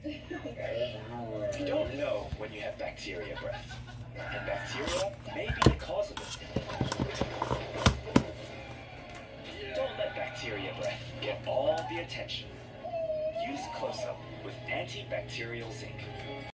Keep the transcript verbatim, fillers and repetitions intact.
You don't know when you have bacteria breath, and bacteria may be the cause of it. Don't let bacteria breath get all the attention. Use Close-Up with antibacterial zinc.